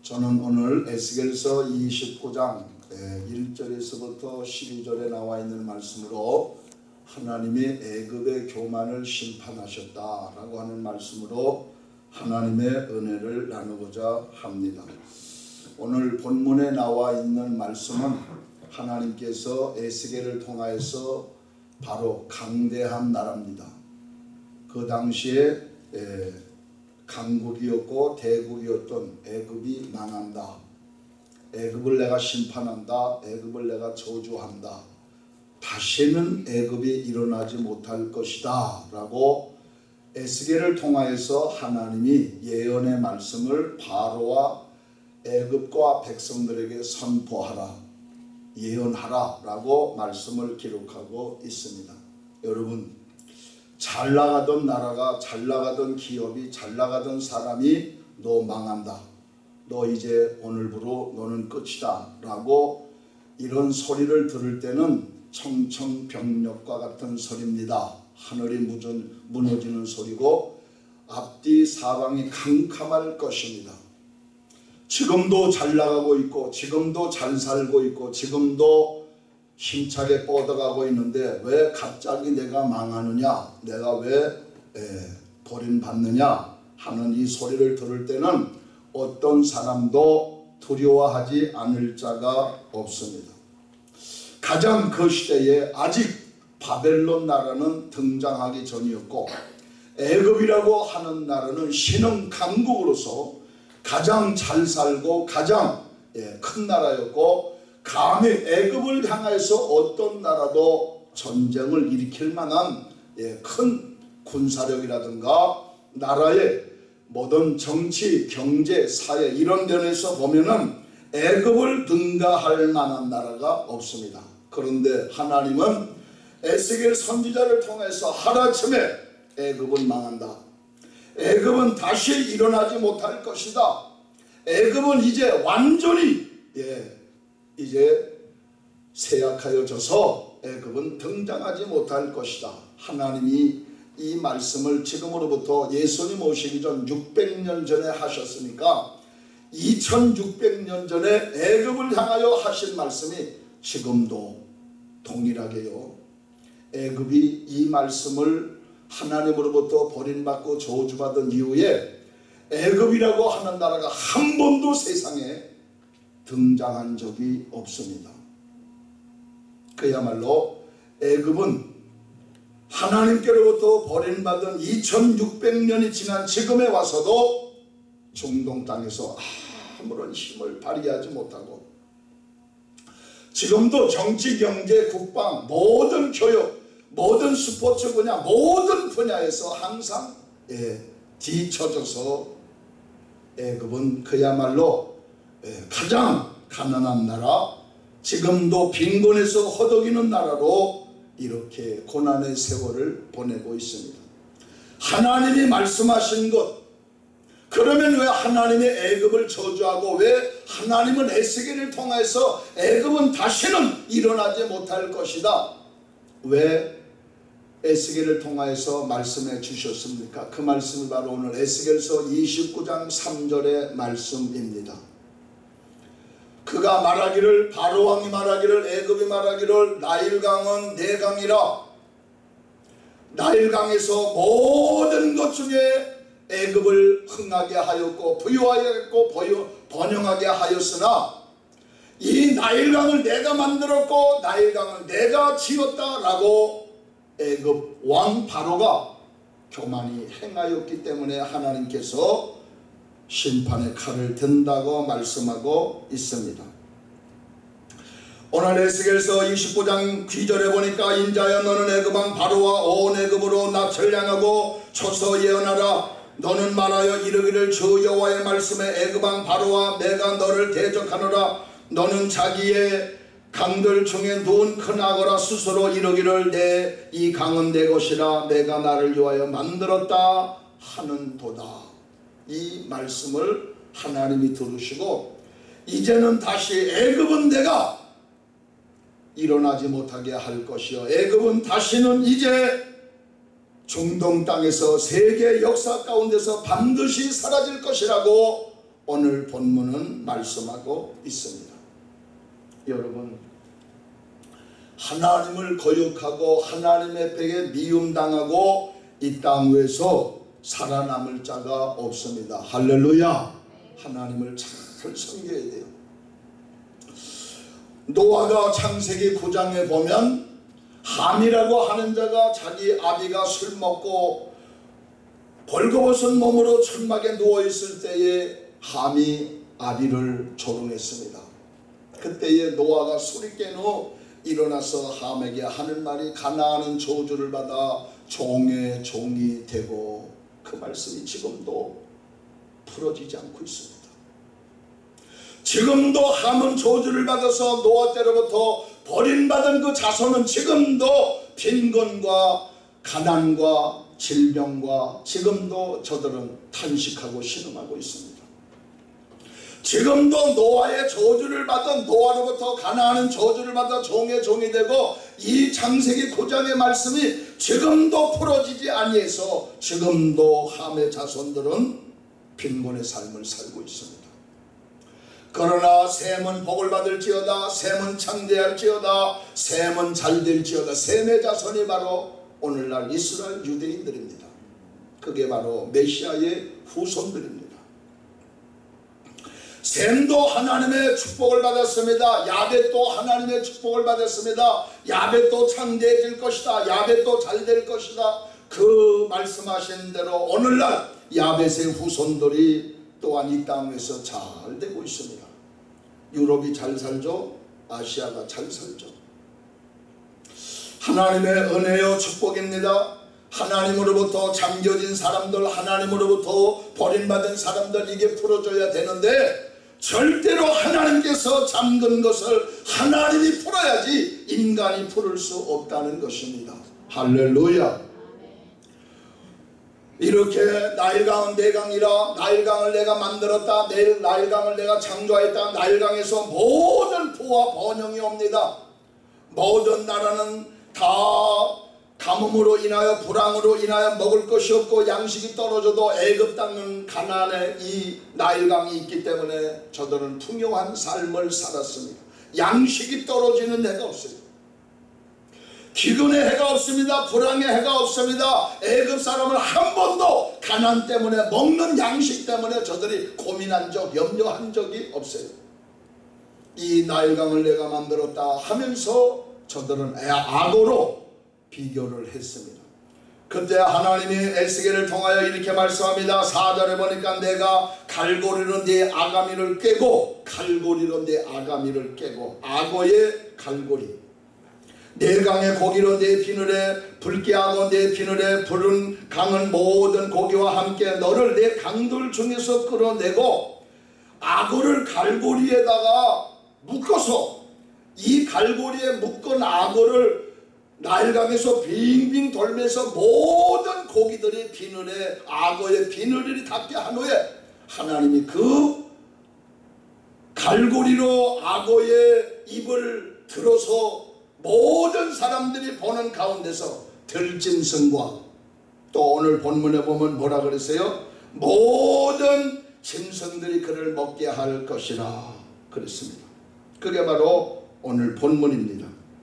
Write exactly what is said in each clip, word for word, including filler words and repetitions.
저는 오늘 에스겔서 이십구 장 일 절에서부터 십이 절에 나와 있는 말씀으로 하나님이 애굽의 교만을 심판하셨다라고 하는 말씀으로 하나님의 은혜를 나누고자 합니다. 오늘 본문에 나와 있는 말씀은 하나님께서 에스겔을 통하여서 바로 강대한 나라입니다. 그 당시에 에, 강국이었고 대국이었던 애굽이 망한다. 애굽을 내가 심판한다. 애굽을 내가 저주한다. 다시는 애굽이 일어나지 못할 것이다 라고 에스겔을 통하여서 하나님이 예언의 말씀을 바로와 애굽과 백성들에게 선포하라, 예언하라 라고 말씀을 기록하고 있습니다. 여러분, 잘 나가던 나라가, 잘 나가던 기업이, 잘 나가던 사람이 너 망한다, 너 이제 오늘부로 너는 끝이다 라고 이런 소리를 들을 때는 청천벽력과 같은 소리입니다. 하늘이 무너지는 소리고 앞뒤 사방이 캄캄할 것입니다. 지금도 잘 나가고 있고 지금도 잘 살고 있고 지금도 힘차게 뻗어가고 있는데 왜 갑자기 내가 망하느냐, 내가 왜 에, 버림받느냐 하는 이 소리를 들을 때는 어떤 사람도 두려워하지 않을 자가 없습니다. 가장 그 시대에 아직 바벨론 나라는 등장하기 전이었고 애굽이라고 하는 나라는 신흥 강국으로서 가장 잘 살고 가장 예, 큰 나라였고 감히 애굽을 향해서 어떤 나라도 전쟁을 일으킬 만한 예, 큰 군사력이라든가 나라의 모든 정치, 경제, 사회 이런 면에서 보면은 애굽을 능가할 만한 나라가 없습니다. 그런데 하나님은 에스겔 선지자를 통해서 하루아침에 애굽은 망한다. 애굽은 다시 일어나지 못할 것이다. 애굽은 이제 완전히 예, 이제 쇠약하여져서 애굽은 등장하지 못할 것이다. 하나님이 이 말씀을 지금으로부터 예수님 오시기 전 육백 년 전에 하셨으니까 이천육백 년 전에 애굽을 향하여 하신 말씀이 지금도 동일하게요. 애굽이 이 말씀을 하나님으로부터 버림받고 저주받은 이후에 애굽이라고 하는 나라가 한 번도 세상에 등장한 적이 없습니다. 그야말로 애굽은 하나님께로부터 버림받은 이천육백 년이 지난 지금에 와서도 중동 땅에서 아무런 힘을 발휘하지 못하고 지금도 정치, 경제, 국방, 모든 교육, 모든 스포츠 분야, 모든 분야에서 항상 예, 뒤처져서 애굽은 그야말로 예, 가장 가난한 나라, 지금도 빈곤에서 허덕이는 나라로 이렇게 고난의 세월을 보내고 있습니다. 하나님이 말씀하신 것, 그러면 왜 하나님이 애굽을 저주하고 왜 하나님은 에스겔을 통해서 애굽은 다시는 일어나지 못할 것이다, 왜 에스겔을 통하여서 말씀해 주셨습니까? 그 말씀이 바로 오늘 에스겔서 이십구 장 삼 절의 말씀입니다. 그가 말하기를, 바로왕이 말하기를, 애굽이 말하기를 나일강은 내 강이라. 나일강에서 모든 것 중에 애굽을 흥하게 하였고 부유하게 했고 번영하게 하였으나 이 나일강을 내가 만들었고 나일강을 내가 지었다라고 애굽 왕 바로가 교만이 행하였기 때문에 하나님께서 심판의 칼을 든다고 말씀하고 있습니다. 오늘 에스겔서 이십구 장 구 절에 보니까 인자여 너는 애굽 왕 바로와 온 애굽으로 낯을 향하고 초서 예언하라. 너는 말하여 이르기를 주 여호와의 말씀에 애굽 왕 바로와 내가 너를 대적하노라. 너는 자기의 강들 중에 누운 큰 악어라 스스로 이르기를 내 이 강은 내 것이라 내가 나를 위하여 만들었다 하는도다. 이 말씀을 하나님이 들으시고 이제는 다시 애굽은 내가 일어나지 못하게 할 것이요 애굽은 다시는 이제 중동 땅에서 세계 역사 가운데서 반드시 사라질 것이라고 오늘 본문은 말씀하고 있습니다. 여러분, 하나님을 거역하고 하나님의 백에 미움당하고 이 땅 위에서 살아남을 자가 없습니다. 할렐루야. 하나님을 잘 섬겨야 돼요. 노아가 창세기 구 장에 보면 함이라고 하는 자가 자기 아비가 술 먹고 벌거벗은 몸으로 천막에 누워있을 때에 함이 아비를 조롱했습니다. 그때에 노아가 술이 깬 후 일어나서 함에게 하는 말이 가나안은 저주를 받아 종의 종이 되고, 그 말씀이 지금도 풀어지지 않고 있습니다. 지금도 함은 저주를 받아서 노아 때로부터 버림받은 그 자손은 지금도 빈곤과 가난과 질병과 지금도 저들은 탄식하고 신음하고 있습니다. 지금도 노아의 저주를 받은, 노아로부터 가나안은 저주를 받아 종의 종이 되고, 이 창세기 구 장의 말씀이 지금도 풀어지지 아니해서 지금도 함의 자손들은 빈곤의 삶을 살고 있습니다. 그러나 셈은 복을 받을지어다, 셈은 창대할지어다, 셈은 잘될지어다. 셈의 자손이 바로 오늘날 이스라엘 유대인들입니다. 그게 바로 메시아의 후손들입니다. 셈도 하나님의 축복을 받았습니다. 야벳도 하나님의 축복을 받았습니다. 야벳도 창대해질 것이다, 야벳도 잘될 것이다. 그 말씀하신 대로 오늘날 야벳의 후손들이 또한 이 땅에서 잘 되고 있습니다. 유럽이 잘 살죠, 아시아가 잘 살죠. 하나님의 은혜요 축복입니다. 하나님으로부터 잠겨진 사람들, 하나님으로부터 버림받은 사람들, 이게 풀어줘야 되는데 절대로 하나님께서 잠근 것을 하나님이 풀어야지 인간이 풀을 수 없다는 것입니다. 할렐루야. 이렇게 나일강은 내 강이라, 나일강을 내가 만들었다, 내일 나일강을 내가 창조했다. 나일강에서 모든 부와 번영이 옵니다. 모든 나라는 다 가뭄으로 인하여 불황으로 인하여 먹을 것이 없고 양식이 떨어져도 애굽 땅은 가나안에 이 나일강이 있기 때문에 저들은 풍요한 삶을 살았습니다. 양식이 떨어지는 해가 없어요. 기근의 해가 없습니다. 불황의 해가 없습니다. 애굽 사람은 한 번도 가난 때문에, 먹는 양식 때문에 저들이 고민한 적, 염려한 적이 없어요. 이 나일강을 내가 만들었다 하면서 저들은 악어로 비교를 했습니다. 그때 하나님이 에스겔을 통하여 이렇게 말씀합니다. 사 절에 보니까 내가 갈고리로 네 아가미를 깨고, 갈고리로 네 아가미를 깨고, 악어의 갈고리, 네 강의 고기로 네 비늘에 붉게 하고 네 비늘에 부른 강은 모든 고기와 함께 너를 네 강들 중에서 끌어내고, 악어를 갈고리에다가 묶어서 이 갈고리에 묶은 악어를 나일강에서 빙빙 돌면서 모든 고기들이 비늘에, 악어의 비늘이 닿게 한 후에 하나님이 그 갈고리로 악어의 입을 들어서 모든 사람들이 보는 가운데서 들짐승과, 또 오늘 본문에 보면 뭐라 그랬어요? 모든 짐승들이 그를 먹게 할 것이라 그랬습니다. 그게 바로 오늘 본문입니다.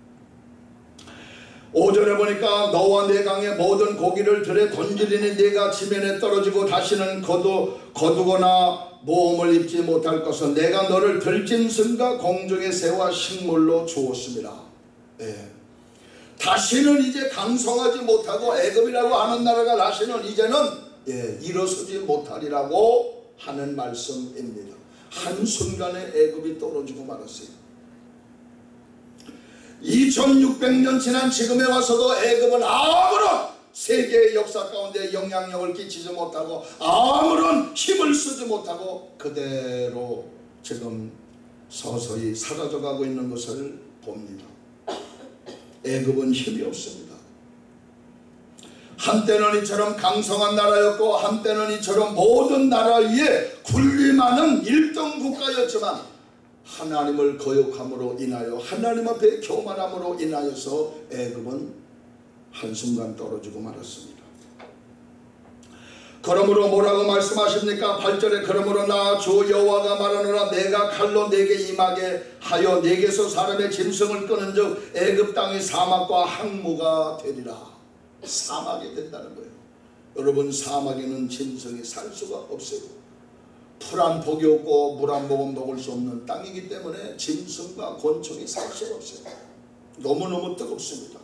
오 절에 보니까 너와 내 강의 모든 고기를 들에 던지리니 네가 지면에 떨어지고 다시는 거두, 거두거나 모험을 입지 못할 것은 내가 너를 들짐승과 공중의 새와 식물로 주었습니다. 예. 다시는 이제 강성하지 못하고 애굽이라고 하는 나라가 다시는 이제는 예, 일어서지 못하리라고 하는 말씀입니다. 한순간에 애굽이 떨어지고 말았어요. 이천육백 년 지난 지금에 와서도 애굽은 아무런 세계의 역사 가운데 영향력을 끼치지 못하고 아무런 힘을 쓰지 못하고 그대로 지금 서서히 사라져가고 있는 것을 봅니다. 애굽은 힘이 없습니다. 한때는 이처럼 강성한 나라였고 한때는 이처럼 모든 나라 위에 군림하는 일 등 국가였지만 하나님을 거역함으로 인하여, 하나님 앞에 교만함으로 인하여서 애굽은 한순간 떨어지고 말았습니다. 그러므로 뭐라고 말씀하십니까? 팔 절에 그러므로 나 주 여호와가 말하노라 내가 칼로 내게 임하게 하여 내게서 사람의 짐승을 끄는 즉 애굽 땅의 사막과 항무가 되리라. 사막이 된다는 거예요. 여러분, 사막에는 짐승이 살 수가 없어요. 풀 한 폭이 없고 물 한 모금 먹을 수 없는 땅이기 때문에 짐승과 곤충이 살 수가 없어요. 너무너무 뜨겁습니다.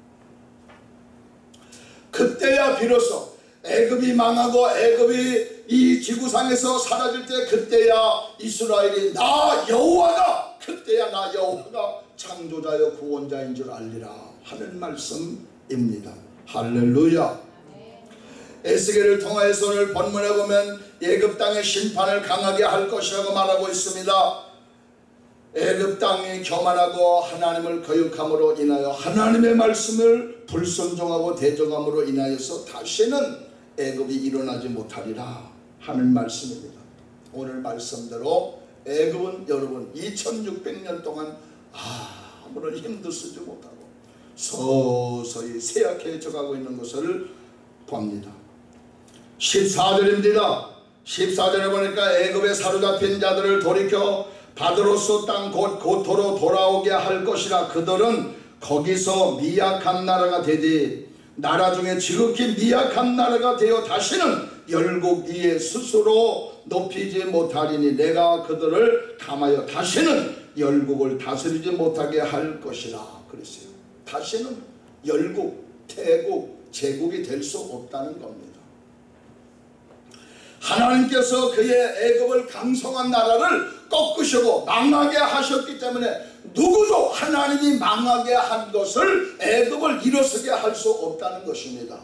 그때야 비로소 애굽이 망하고 애굽이 이 지구상에서 사라질 때 그때야 이스라엘이 나 여호와가 그때야 나 여호와가 창조자여 구원자인 줄 알리라 하는 말씀입니다. 할렐루야. 에스겔을 통하여서 오늘 본문에 보면 애굽 땅의 심판을 강하게 할 것이라고 말하고 있습니다. 애굽 땅이 교만하고 하나님을 거역함으로 인하여 하나님의 말씀을 불순종하고 대적함으로 인하여서 다시는 애굽이 일어나지 못하리라 하는 말씀입니다. 오늘 말씀대로 애굽은 여러분 이천육백 년 동안 아무런 힘도 쓰지 못하고 서서히 쇠약해져 가고 있는 것을 봅니다. 십사 절입니다. 십사 절에 보니까 애굽에 사로잡힌 자들을 돌이켜 바드로스 땅 곧 고토로 돌아오게 할 것이라. 그들은 거기서 미약한 나라가 되되 나라 중에 지극히 미약한 나라가 되어 다시는 열국 위에 스스로 높이지 못하리니 내가 그들을 감하여 다시는 열국을 다스리지 못하게 할 것이라 그랬어요. 다시는 열국, 태국, 제국이 될 수 없다는 겁니다. 하나님께서 그의 애굽을 강성한 나라를 꺾으시고 망하게 하셨기 때문에 누구도 하나님이 망하게 한 것을 애굽을 일어서게 할 수 없다는 것입니다.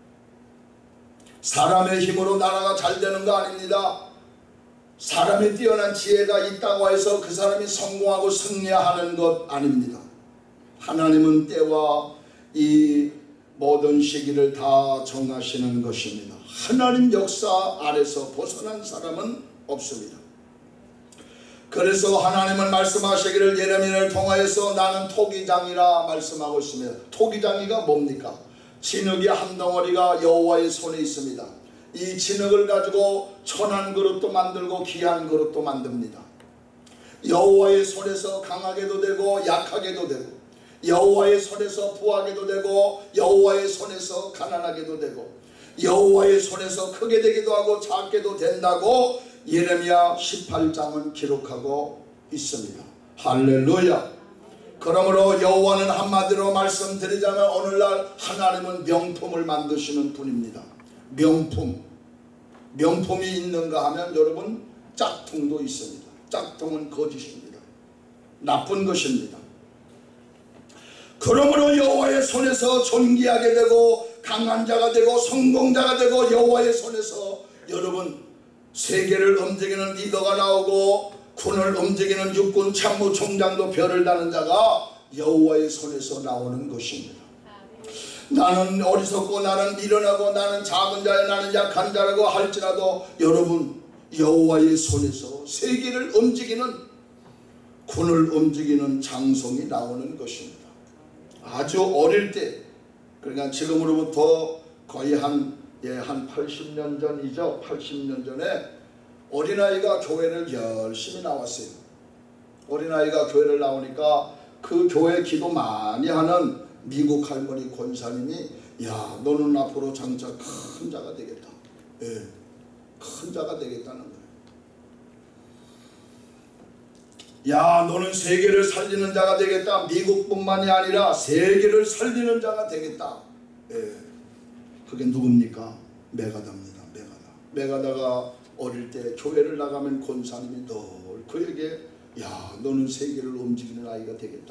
사람의 힘으로 나라가 잘 되는 거 아닙니다. 사람이 뛰어난 지혜가 있다고 해서 그 사람이 성공하고 승리하는 것 아닙니다. 하나님은 때와 이 모든 시기를 다 정하시는 것입니다. 하나님 역사 아래서 벗어난 사람은 없습니다. 그래서 하나님은 말씀하시기를 예레미야를 통하여서 나는 토기장이라 말씀하고 있습니다. 토기장이가 뭡니까? 진흙이 한 덩어리가 여호와의 손에 있습니다. 이 진흙을 가지고 천한 그릇도 만들고 귀한 그릇도 만듭니다. 여호와의 손에서 강하게도 되고 약하게도 되고 여호와의 손에서 부하게도 되고 여호와의 손에서 가난하게도 되고 여호와의 손에서 크게 되기도 하고 작게도 된다고 예레미야 십팔 장은 기록하고 있습니다. 할렐루야. 그러므로 여호와는 한마디로 말씀드리자면 오늘날 하나님은 명품을 만드시는 분입니다. 명품. 명품이 있는가 하면 여러분 짝퉁도 있습니다. 짝퉁은 거짓입니다. 나쁜 것입니다. 그러므로 여호와의 손에서 존귀하게 되고 강한 자가 되고 성공자가 되고 여호와의 손에서 여러분 세계를 움직이는 리더가 나오고 군을 움직이는 육군 참모총장도 별을 다는 자가 여호와의 손에서 나오는 것입니다. 나는 어리석고 나는 미련하고 나는 작은 자야 나는 약한 자라고 할지라도 여러분 여호와의 손에서 세계를 움직이는 군을 움직이는 장성이 나오는 것입니다. 아주 어릴 때 그러니까 지금으로부터 거의 한, 예, 한 팔십 년 전이죠. 팔십 년 전에 어린아이가 교회를 열심히 나왔어요. 어린아이가 교회를 나오니까 그 교회 기도 많이 하는 미국 할머니 권사님이 야 너는 앞으로 장차 큰 자가 되겠다. 예, 큰 자가 되겠다는 거예요. 야 너는 세계를 살리는 자가 되겠다. 미국뿐만이 아니라 세계를 살리는 자가 되겠다. 예, 그게 누굽니까? 메가다입니다. 메가다. 메가다가 어릴 때 교회를 나가면 권사님이 늘 그에게 야 너는 세계를 움직이는 아이가 되겠다.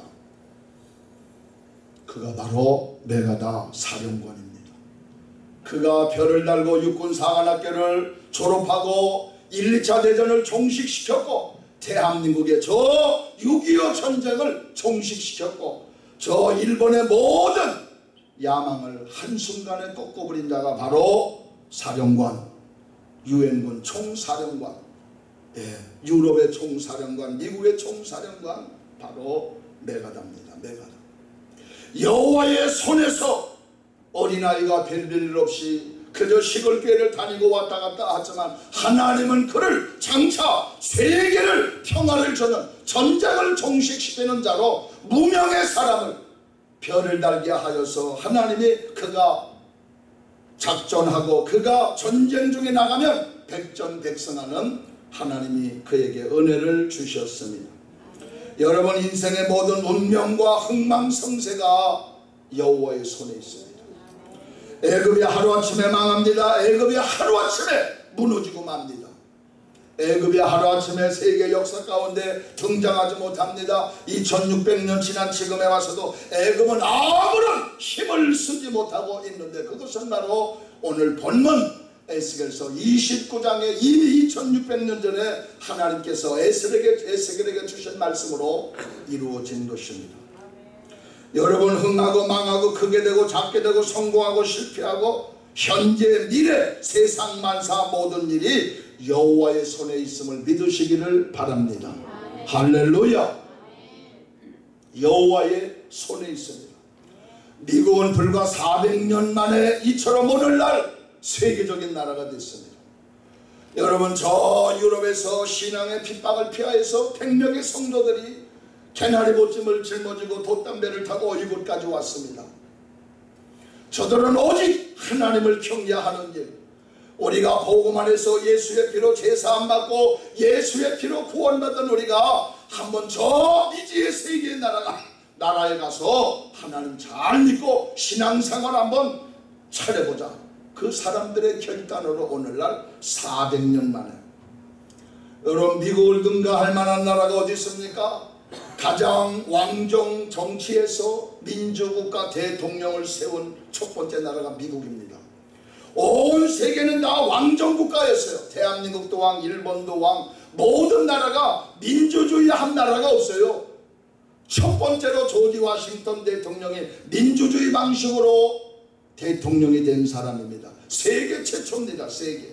그가 바로 메가다 사령관입니다. 그가 별을 달고 육군 사관학교를 졸업하고 일, 이 차 대전을 종식시켰고 대한민국의 저 육이오 전쟁을 종식시켰고 저 일본의 모든 야망을 한순간에 꺾어버린 자가 바로 사령관, 유엔군 총사령관, 예, 유럽의 총사령관, 미국의 총사령관 바로 메가다입니다. 메가다. 여호와의 손에서 어린아이가 별 별 일 없이 그저 시골교회를 다니고 왔다 갔다 하지만 하나님은 그를 장차 세계를 평화를 주는 전쟁을 종식시키는 자로 무명의 사람을 별을 달게 하여서 하나님이 그가 작전하고 그가 전쟁 중에 나가면 백전백승하는 하나님이 그에게 은혜를 주셨습니다. 여러분, 인생의 모든 운명과 흥망성쇠가 여호와의 손에 있습니다. 애굽이 하루아침에 망합니다. 애굽이 하루아침에 무너지고 맙니다. 애굽이 하루아침에 세계 역사 가운데 등장하지 못합니다. 이천육백 년 지난 지금에 와서도 애굽은 아무런 힘을 쓰지 못하고 있는데, 그것은 바로 오늘 본문 에스겔서 이십구 장에 이미 이천육백 년 전에 하나님께서 에스겔에게, 에스겔에게 주신 말씀으로 이루어진 것입니다. 여러분, 흥하고 망하고 크게 되고 작게 되고 성공하고 실패하고 현재 미래 세상 만사 모든 일이 여호와의 손에 있음을 믿으시기를 바랍니다. 아멘. 할렐루야. 아멘. 여호와의 손에 있습니다. 미국은 불과 사백 년 만에 이처럼 오늘날 세계적인 나라가 됐습니다. 여러분, 저 유럽에서 신앙의 핍박을 피하여서 백명의 성도들이 개나리 보찜을 짊어지고 돛담배를 타고 이곳까지 왔습니다. 저들은 오직 하나님을 경외하는 일, 우리가 복음 안에서 예수의 피로 제사함 받고 예수의 피로 구원받은 우리가 한번 저 미지의 세계의 나라가, 나라에 가서 하나님 잘 믿고 신앙생활 한번 차려보자. 그 사람들의 결단으로 오늘날 사백 년 만에, 여러분, 미국을 능가할 만한 나라가 어디 있습니까? 가장 왕정 정치에서 민주국가 대통령을 세운 첫 번째 나라가 미국입니다. 온 세계는 다 왕정국가였어요. 대한민국도 왕, 일본도 왕, 모든 나라가 민주주의 한 나라가 없어요. 첫 번째로 조지 워싱턴 대통령이 민주주의 방식으로 대통령이 된 사람입니다. 세계 최초입니다. 세계.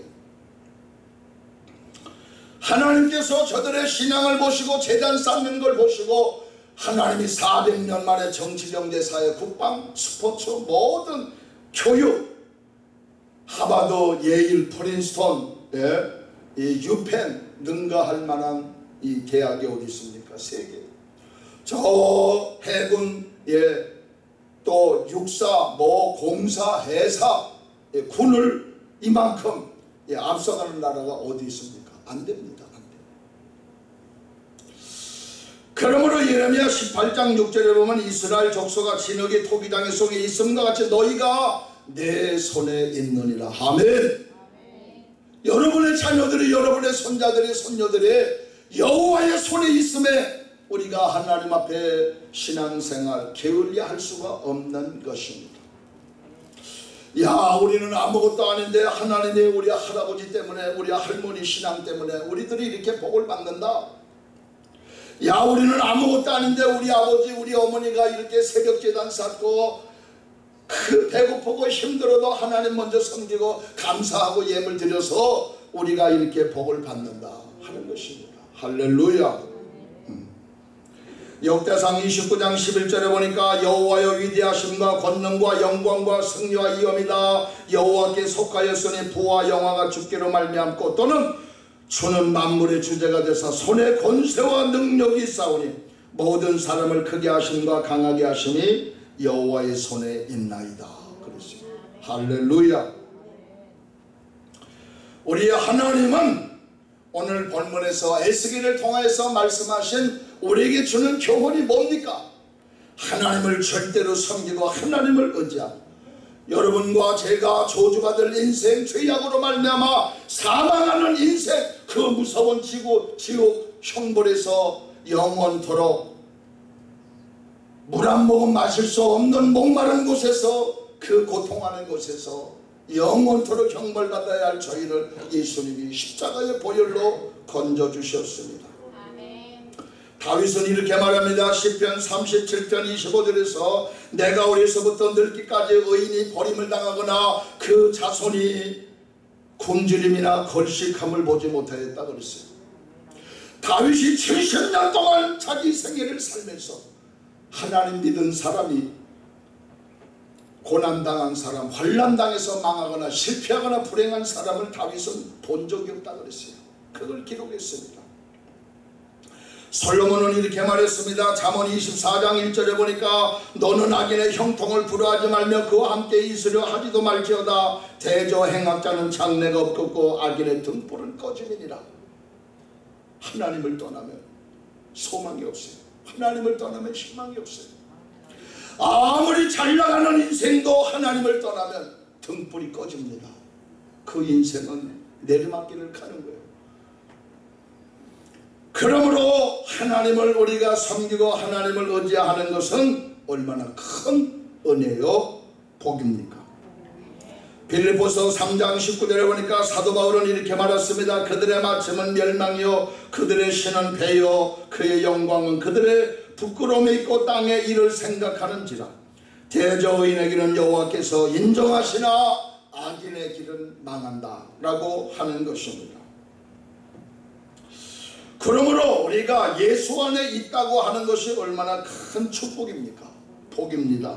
하나님께서 저들의 신앙을 보시고 재단 쌓는 걸 보시고 하나님이 사백 년 만에 정치, 경제, 사회, 국방, 스포츠, 모든 교육, 하버드, 예일, 프린스턴, 예, 이 유펜 능가할 만한 이 대학이 어디 있습니까? 세계. 저 해군, 예, 또 육사, 뭐 공사, 해사, 예, 군을 이만큼 예, 앞서가는 나라가 어디 있습니까? 안 됩니다. 안 됩니다. 그러므로 예레미야 십팔 장 육 절에 보면 이스라엘 족속아 진흙이 토기 땅의 속에 있음과 같이 너희가 내 손에 있느니라. 아멘. 아멘. 여러분의 자녀들이, 여러분의 손자들이, 손녀들이 여호와의 손에 있음에 우리가 하나님 앞에 신앙생활 게을리할 할 수가 없는 것입니다. 야, 우리는 아무것도 아닌데 하나님이 우리 할아버지 때문에, 우리 할머니 신앙 때문에 우리들이 이렇게 복을 받는다. 야, 우리는 아무것도 아닌데 우리 아버지, 우리 어머니가 이렇게 새벽제단 쌓고 그 배고프고 힘들어도 하나님 먼저 섬기고 감사하고 예물 드려서 우리가 이렇게 복을 받는다 하는 것입니다. 할렐루야. 역대상 이십구 장 십일 절에 보니까 여호와여 위대하심과 권능과 영광과 승리와 위엄이다. 여호와께 속하였으니 부와 영화가 주께로 말미암고 또는 주는 만물의 주제가 되사 손에 권세와 능력이 있사오니 모든 사람을 크게 하심과 강하게 하심이 여호와의 손에 있나이다. 그랬어요. 할렐루야. 우리 하나님은 오늘 본문에서 에스겔을 통해서 말씀하신 우리에게 주는 교훈이 뭡니까? 하나님을 절대로 섬기고 하나님을 의지하고 여러분과 제가 저주받을 인생, 죄악으로 말미암아 사망하는 인생, 그 무서운 지구, 지옥 형벌에서 영원토록 물 한 모금 마실 수 없는 목마른 곳에서, 그 고통하는 곳에서 영원토록 형벌받아야 할 저희를 예수님이 십자가의 보혈로 건져주셨습니다. 다윗은 이렇게 말합니다. 시편 삼십칠 편 이십오 절에서 내가 어려서부터 늙기까지 의인이 버림을 당하거나 그 자손이 굶주림이나 걸식함을 보지 못하였다 그랬어요. 다윗이 칠십 년 동안 자기 생애를 살면서 하나님 믿은 사람이 고난당한 사람, 환난당해서 망하거나 실패하거나 불행한 사람을 다윗은 본 적이 없다 그랬어요. 그걸 기록했습니다. 솔로몬은 이렇게 말했습니다. 잠언 이십사 장 일 절에 보니까 너는 악인의 형통을 부러워하지 말며 그와 함께 있으려 하지도 말지어다. 대저 행악자는 장래가 없겠고 악인의 등불은 꺼짐이니라. 하나님을 떠나면 소망이 없어요. 하나님을 떠나면 희망이 없어요. 아무리 잘 나가는 인생도 하나님을 떠나면 등불이 꺼집니다. 그 인생은 내리막길을 가는 거예요. 그러므로 하나님을 우리가 섬기고 하나님을 의지하는 것은 얼마나 큰 은혜요 복입니까? 빌립보서 삼 장 십구 절에 보니까 사도 바울은 이렇게 말했습니다. 그들의 마침은 멸망이요 그들의 신은 배요 그의 영광은 그들의 부끄러움이 있고 땅의 일을 생각하는지라. 대저의인의 길은 여호와께서 인정하시나 악인의 길은 망한다 라고 하는 것입니다. 그러므로 우리가 예수 안에 있다고 하는 것이 얼마나 큰 축복입니까? 복입니다.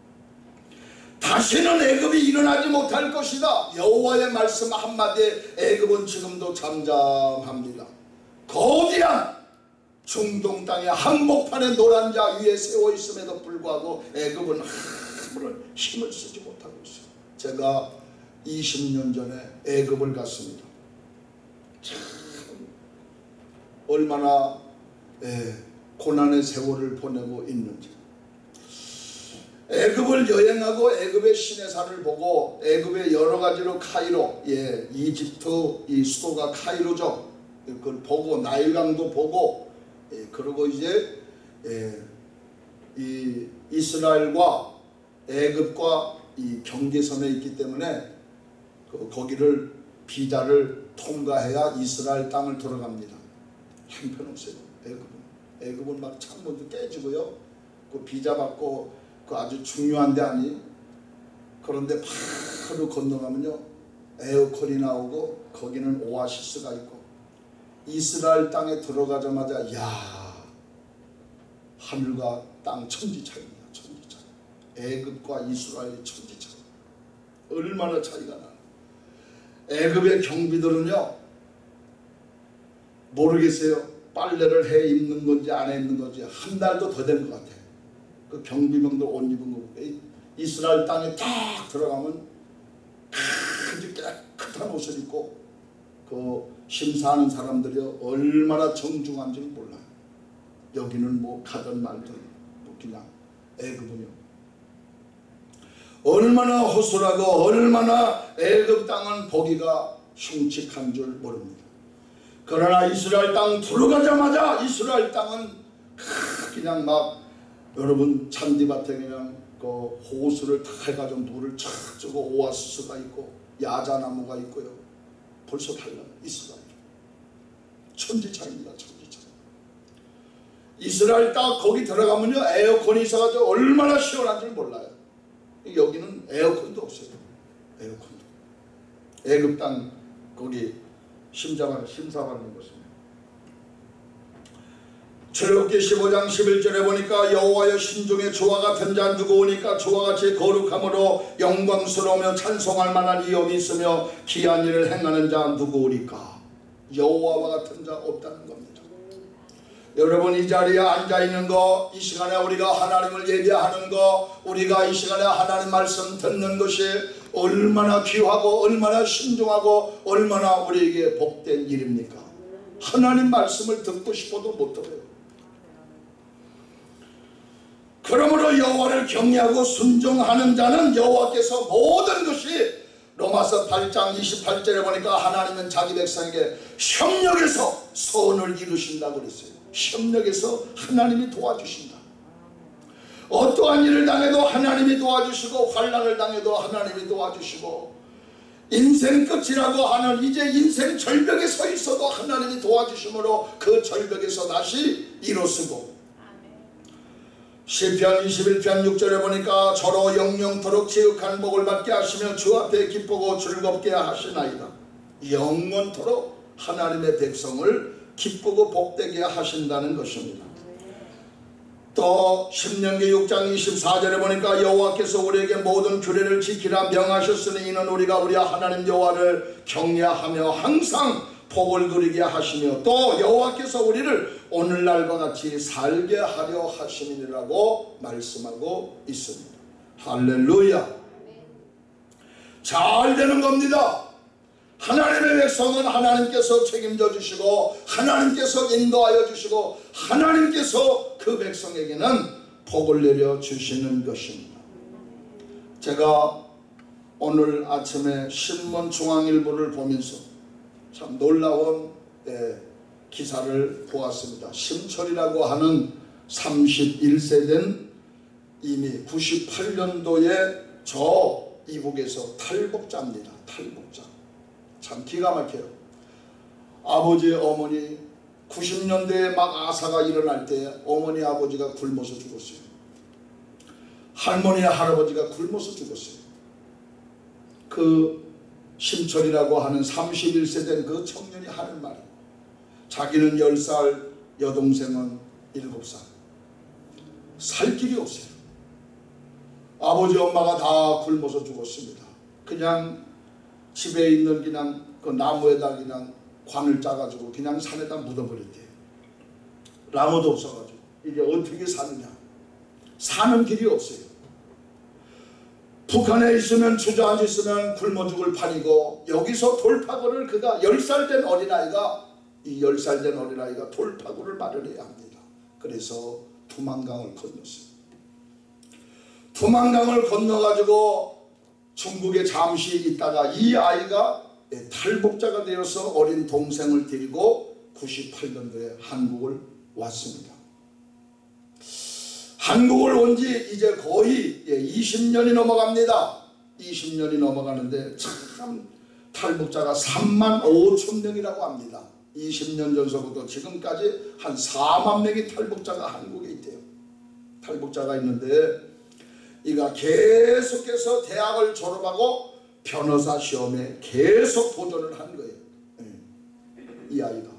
다시는 애굽이 일어나지 못할 것이다. 여호와의 말씀 한마디에 애굽은 지금도 잠잠합니다. 거대한 중동 땅의 한복판에 노란 자 위에 세워 있음에도 불구하고 애굽은 아무런 힘을 쓰지 못하고 있어요. 제가 이십 년 전에 애굽을 갔습니다. 참 얼마나 예, 고난의 세월을 보내고 있는지. 애굽을 여행하고 애굽의 시내산을 보고 애굽의 여러 가지로 카이로, 예, 이집트 이 수도가 카이로죠. 그걸 보고 나일강도 보고, 예, 그리고 이제 예, 이 이스라엘과 애굽과 이 경계선에 있기 때문에 그 거기를 비자를 통과해야 이스라엘 땅을 들어갑니다. 형편없어요. 애굽은 애굽은 막 창문도 깨지고요. 그 비자 받고 그 아주 중요한 데 아니. 그런데 바로 건너가면요 에어컨이 나오고 거기는 오아시스가 있고 이스라엘 땅에 들어가자마자 야 하늘과 땅 천지차이입니다. 천지차이. 애굽과 이스라엘의 천지차이. 얼마나 차이가 나. 애굽의 경비들은요 모르겠어요. 빨래를 해 입는 건지 안 해 입는 건지 한 달도 더 된 것 같아요. 그 경비병들 옷 입은 거 이스라엘 땅에 딱 들어가면 아주 깨끗한 옷을 입고 그 심사하는 사람들이 얼마나 정중한지 몰라요. 여기는 뭐 가든 말든 뭐 그냥 애굽은요 얼마나 허술하고 얼마나 애굽 땅은 보기가 흉측한 줄 모릅니다. 그러나 이스라엘 땅 들어가자마자 이스라엘 땅은 그냥 막 여러분 잔디밭에 그냥 그 호수를 다 해가지고 물을 착 주고 오아시스가 있고 야자나무가 있고요. 벌써 달라요. 이스라엘 천지차입니다. 천지차. 이스라엘 땅 거기 들어가면요 에어컨이 있어가지고 얼마나 시원한 줄 몰라요. 여기는 에어컨도 없어요. 에어컨도. 애굽 땅 거기 심사받는, 심사받는 것입니다. 출애굽기 십오 장 십일 절에 보니까 여호와여 신중에 주와 같은 자 누구 오니까 주와 같이 거룩함으로 영광스러우며 찬송할 만한 이염이 있으며 기한 일을 행하는 자 누구 오니까. 여호와와 같은 자 없다는 겁니다. 여러분 이 자리에 앉아있는 거, 이 시간에 우리가 하나님을 예배하는 거, 우리가 이 시간에 하나님 말씀 듣는 것이 얼마나 귀하고 얼마나 신중하고 얼마나 우리에게 복된 일입니까? 하나님 말씀을 듣고 싶어도 못 들어요. 그러므로 여호와를 경외하고 순종하는 자는 여호와께서 모든 것이 로마서 팔 장 이십팔 절에 보니까 하나님은 자기 백성에게 협력해서 선을 이루신다고 그랬어요. 협력해서 하나님이 도와주신다. 어떠한 일을 당해도 하나님이 도와주시고 환난을 당해도 하나님이 도와주시고 인생 끝이라고 하는 이제 인생 절벽에 서 있어도 하나님이 도와주심으로 그 절벽에서 다시 일어서고. 시편 이십일 편 육 절에 보니까 저로 영영토록 지극한 복을 받게 하시며 주 앞에 기쁘고 즐겁게 하시나이다. 영원토록 하나님의 백성을 기쁘고 복되게 하신다는 것입니다. 또 신명기 육 장 이십사 절에 보니까 여호와께서 우리에게 모든 규례를 지키라 명하셨으니 이는 우리가 우리 하나님 여호와를 경외하며 항상 복을 누리게 하시며 또 여호와께서 우리를 오늘날과 같이 살게 하려 하심이라고 말씀하고 있습니다. 할렐루야. 잘 되는 겁니다. 하나님의 백성은 하나님께서 책임져 주시고 하나님께서 인도하여 주시고 하나님께서 그 백성에게는 복을 내려 주시는 것입니다. 제가 오늘 아침에 신문 중앙일보를 보면서 참 놀라운 예, 기사를 보았습니다. 심철이라고 하는 삼십일 세 된 이미 구십팔 년도에 저 이북에서 탈북자입니다. 탈북자. 참 기가 막혀요. 아버지 어머니 구십 년대에 막 아사가 일어날 때 어머니 아버지가 굶어서 죽었어요. 할머니 할아버지가 굶어서 죽었어요. 그 심철이라고 하는 삼십일 세 된 그 청년이 하는 말이 자기는 열 살 여동생은 일곱 살 살 길이 없어요. 아버지 엄마가 다 굶어서 죽었습니다. 그냥 집에 있는 그냥 그 나무에다 그냥 관을 짜가지고 그냥 산에다 묻어버렸대요. 나무도 없어가지고 이게 어떻게 사느냐. 사는 길이 없어요. 북한에 있으면 주저앉아 있으면 굶어 죽을 판이고 여기서 돌파구를 그가 열 살 된 어린아이가 이 열 살 된 어린아이가 돌파구를 마련해야 합니다. 그래서 두만강을 건넜어요. 두만강을 건너가지고 중국에 잠시 있다가 이 아이가 탈북자가 되어서 어린 동생을 데리고 구십팔 년도에 한국을 왔습니다. 한국을 온 지 이제 거의 이십 년이 넘어갑니다. 이십 년이 넘어가는데 참 탈북자가 삼만 오천 명이라고 합니다. 이십 년 전서부터 지금까지 한 사만 명의 탈북자가 한국에 있대요. 탈북자가 있는데 이가 계속해서 대학을 졸업하고 변호사 시험에 계속 도전을 한 거예요. 이 아이가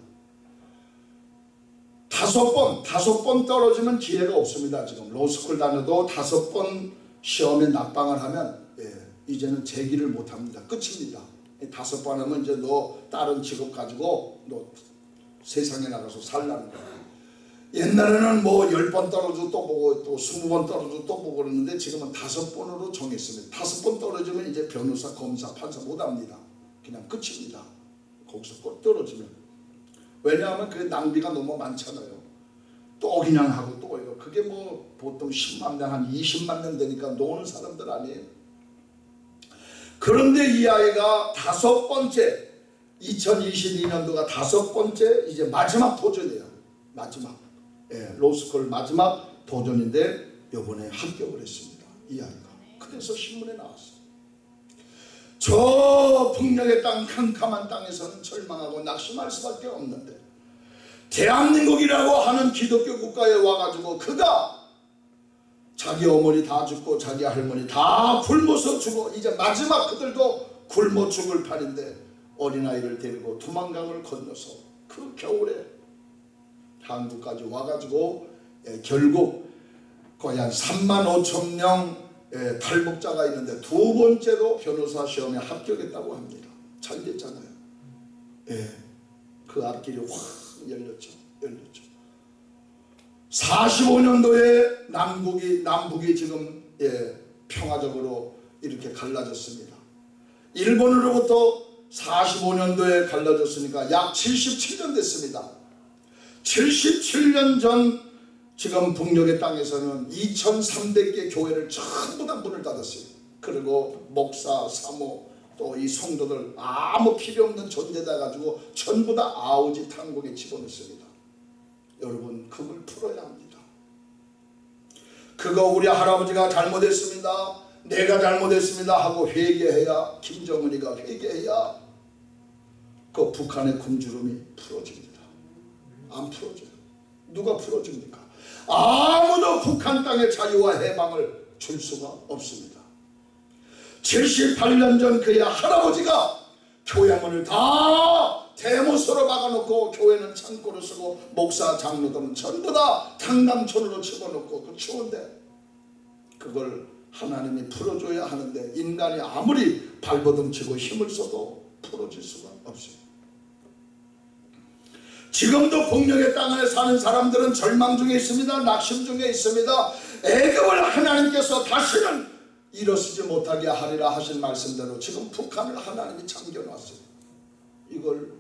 다섯 번 다섯 번 떨어지면 기회가 없습니다. 지금 로스쿨 다녀도 다섯 번 시험에 낙방을 하면 예, 이제는 재기를 못합니다. 끝입니다. 다섯 번 하면 이제 너 다른 직업 가지고 너 세상에 나가서 살라는 거야. 옛날에는 뭐 열 번 떨어져도 또 보고 또 스무 번 떨어져도 또 보고 그러는데 지금은 다섯 번으로 정했습니다. 다섯 번 떨어지면 이제 변호사, 검사, 판사 못합니다. 그냥 끝입니다. 거기서 꼭 떨어지면. 왜냐하면 그 낭비가 너무 많잖아요. 또 그냥 하고 또 이거 그게 뭐 보통 십만 명 한 이십만 명 되니까 노는 사람들 아니에요. 그런데 이 아이가 다섯 번째 이천이십이 년도가 다섯 번째 이제 마지막 도전이에요. 마지막 예, 로스쿨 마지막 도전인데 이번에 합격을 했습니다. 이 아이가. 그래서 신문에 나왔어요. 저 북녘의 땅 캄캄한 땅에서는 절망하고 낙심할 수밖에 없는데 대한민국이라고 하는 기독교 국가에 와가지고 그가 자기 어머니 다 죽고 자기 할머니 다 굶어서 죽어 이제 마지막 그들도 굶어 죽을 판인데 어린아이를 데리고 두만강을 건너서 그 겨울에 한국까지 와가지고 예, 결국 거의 한 삼만 오천 명 예, 탈북자가 있는데 두 번째로 변호사 시험에 합격했다고 합니다. 잘 됐잖아요. 예, 그 앞길이 확 열렸죠. 열렸죠. 사십오 년도에 남북이, 남북이 지금 예, 평화적으로 이렇게 갈라졌습니다. 일본으로부터 사십오 년도에 갈라졌으니까 약 칠십칠 년 됐습니다. 칠십칠 년 전 지금 북녘의 땅에서는 이천삼백 개 교회를 전부 다 문을 닫았어요. 그리고 목사, 사모 또 이 성도들 아무 필요 없는 존재다 가지고 전부 다 아우지 탄광에 집어넣습니다. 여러분 그걸 풀어야 합니다. 그거 우리 할아버지가 잘못했습니다. 내가 잘못했습니다 하고 회개해야 김정은이가 회개해야 그 북한의 굶주림이 풀어집니다. 안 풀어져요. 누가 풀어줍니까? 아무도 북한 땅의 자유와 해방을 줄 수가 없습니다. 칠십팔 년 전 그의 할아버지가 교회 문을 다 대못으로 막아놓고 교회는 창고로 쓰고 목사 장로들은 전부 다 탄광촌으로 집어넣고 그 추운데 그걸 하나님이 풀어줘야 하는데 인간이 아무리 발버둥치고 힘을 써도 풀어질 수가 없어요. 지금도 폭력의 땅 안에 사는 사람들은 절망 중에 있습니다. 낙심 중에 있습니다. 애굽을 하나님께서 다시는 일어서지 못하게 하리라 하신 말씀대로 지금 북한을 하나님이 잠겨놨어요. 이걸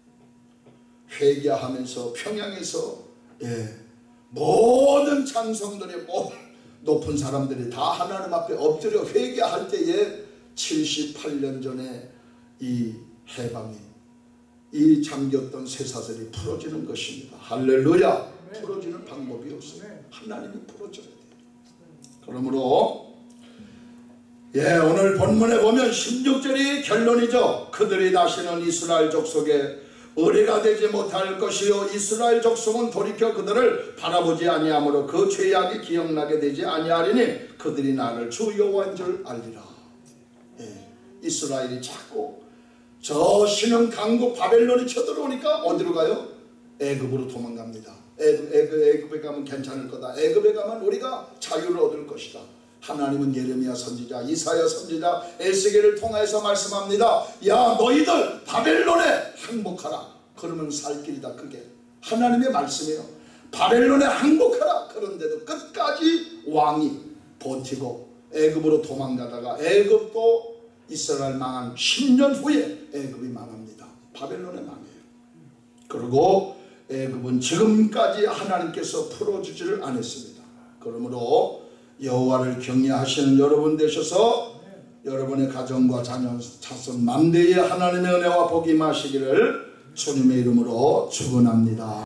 회개하면서 평양에서 예, 모든 찬성들이 뭐 높은 사람들이 다 하나님 앞에 엎드려 회개할 때에 칠십팔 년 전에 이 해방이 이 잠겼던 쇠사슬이 풀어지는 것입니다. 할렐루야. 풀어지는 방법이 없어요. 하나님이 풀어줘야 돼요. 그러므로 예, 오늘 본문에 보면 십육 절이 결론이죠. 그들이 다시는 이스라엘 족속에 의뢰가 되지 못할 것이요 이스라엘 족속은 돌이켜 그들을 바라보지 아니하므로 그 죄악이 기억나게 되지 아니하리니 그들이 나를 주 여호와인 줄 알리라. 예, 이스라엘이 자꾸 저 신흥 강국 바벨론이 쳐들어오니까 어디로 가요? 애굽으로 도망갑니다. 애굽, 애굽, 애굽에 가면 괜찮을 거다. 애굽에 가면 우리가 자유를 얻을 것이다. 하나님은 예레미야 선지자, 이사야 선지자, 에스겔을 통해서 말씀합니다. 야, 너희들 바벨론에 항복하라. 그러면 살 길이다. 그게 하나님의 말씀이에요. 바벨론에 항복하라. 그런데도 끝까지 왕이 버티고 애굽으로 도망가다가 애굽도 이스라엘 망한 십 년 후에 애굽이 망합니다. 바벨론에 망해요. 그리고 애굽은 지금까지 하나님께서 풀어주지를 않았습니다. 그러므로 여호와를 경외하시는 여러분 되셔서 여러분의 가정과 자녀, 자손, 만대의 하나님의 은혜와 복이 임하시기를 주님의 이름으로 축원합니다.